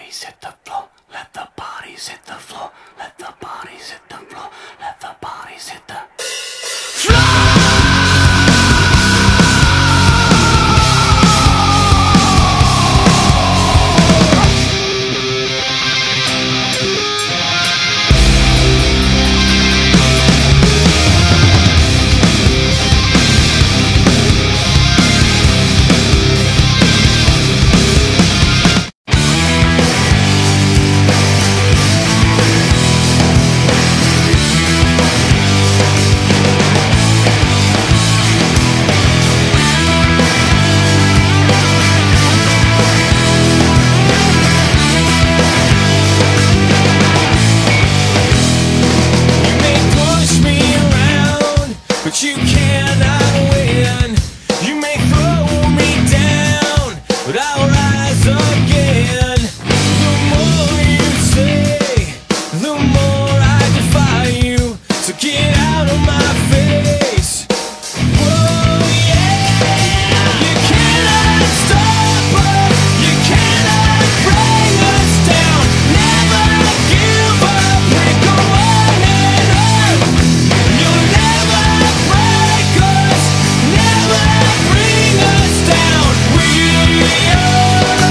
bodies hit the floor. Let the bodies hit the floor. Let the bodies hit the floor. Let the bodies hit the floor. But you cannot win. You may throw me down, but I'll rise again. The more you say, the more I defy you. So get out of my face. Whoa, yeah. You cannot stop us. You cannot bring us down. Never give up. We go on and on. You'll never break us, never bring us down. We are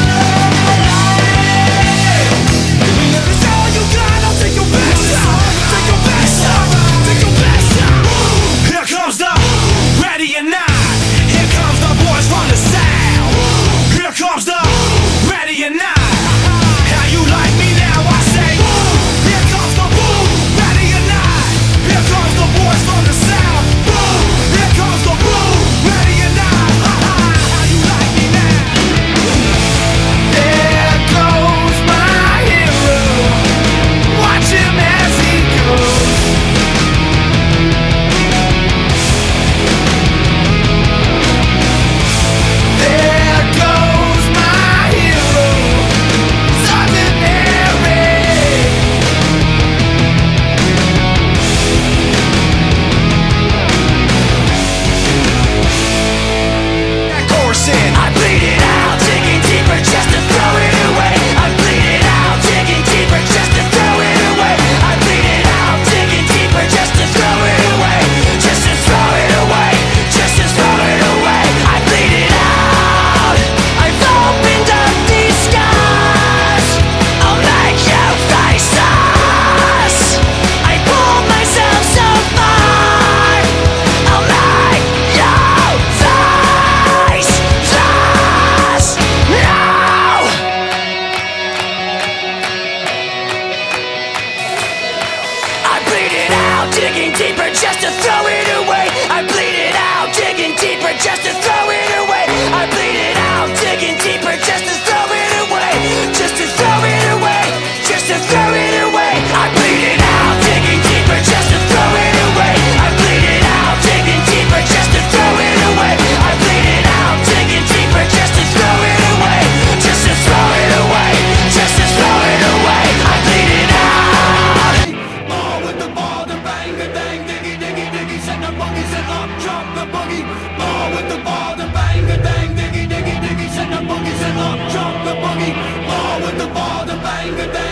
alive. It's all you got. I'll take your best shot. Take your best shot. Take your best shot. Here comes the ready or not. Here comes the boys from the south. Here comes the ready or not. How you like me now? I say. Here comes the boom, ready or not. Here comes the boys from the south. Boom, here comes the boom, ready or not. How you like me now? There goes my hero. Watch him as he goes. There goes my hero. Ordinary. That chorus in. I bleed it out, digging deeper just to throw it away. I bleed it out, digging deeper just to throw it away. I bleed it out, digging deeper just to throw it away. Just to throw it away. Just to throw it away. I bleed it out. I've opened up these scars. I'll make you face us. I pulled myself so far. I'll make you face us now. I bleed it out, digging deeper just to throw it away. I bleed it out, digging deeper just to throw it away. I bleed it out, digging deeper just to throw it away. Just to throw it away. Just to throw it away. I bleed it out, digging deeper just to throw it away. I bleed it out, digging deeper just to throw it away. I bleed it out, digging deeper just to throw it away. Just to throw it away. Just to throw it away. I bleed it out. Ball with the ball, the bang, the dang, diggy, diggy, diggy, send the buggies and up, drop the buggy. Ball with the ball, the bang, the dang, diggy, diggy, diggy, send the buggies and up, drop the buggy. Ball with the ball, the bang, the dang.